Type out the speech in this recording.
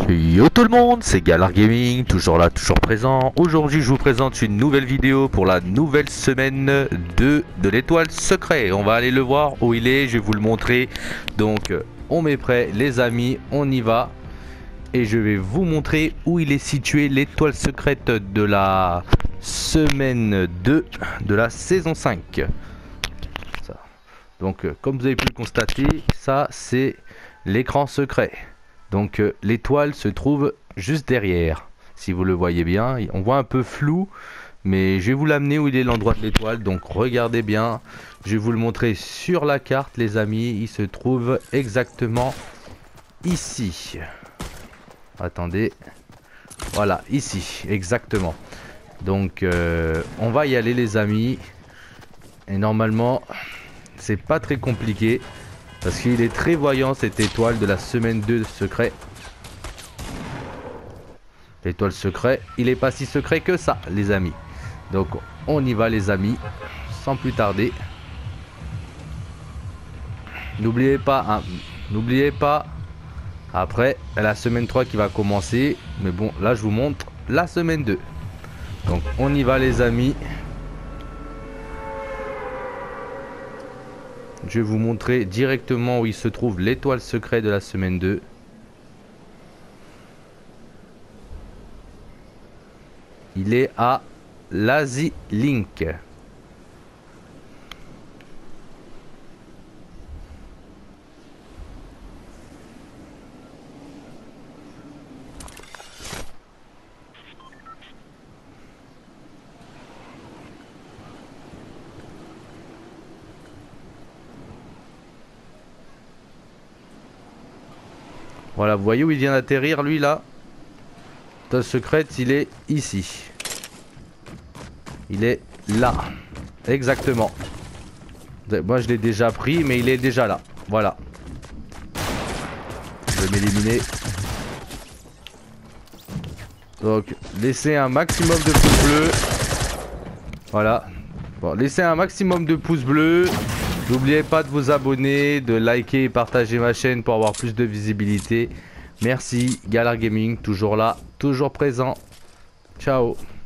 Yo tout le monde, c'est Galar Gaming, toujours là, toujours présent. Aujourd'hui je vous présente une nouvelle vidéo pour la nouvelle semaine de l'étoile secret. On va aller le voir où il est, je vais vous le montrer. Donc on met prêt les amis, on y va. Et je vais vous montrer où il est situé, l'étoile secrète de la semaine 2 de la saison 5. Ça. Donc comme vous avez pu le constater, ça c'est l'écran secret. Donc l'étoile se trouve juste derrière. Si vous le voyez bien, on voit un peu flou, mais je vais vous l'amener où il est l'endroit de l'étoile. Donc regardez bien, je vais vous le montrer sur la carte les amis. Il se trouve exactement ici. Attendez, voilà, ici, exactement. Donc on va y aller les amis. Et normalement, c'est pas très compliqué. Parce qu'il est très voyant cette étoile de la semaine 2 secret. L'étoile secret, il est pas si secret que ça les amis. Donc on y va les amis, sans plus tarder. N'oubliez pas, hein, n'oubliez pas, après la semaine 3 qui va commencer. Mais bon, là je vous montre la semaine 2. Donc on y va les amis. Je vais vous montrer directement où il se trouve l'étoile secret de la semaine 2. Il est à Lazy Link. Voilà, vous voyez où il vient d'atterrir lui là. L'étoile secrète, il est ici. Il est là. Exactement. Moi je l'ai déjà pris, mais il est déjà là. Voilà. Je vais m'éliminer. Donc, laissez un maximum de pouces bleus. Voilà. Bon, laissez un maximum de pouces bleus. N'oubliez pas de vous abonner, de liker et partager ma chaîne pour avoir plus de visibilité. Merci, Galar Gaming, toujours là, toujours présent. Ciao.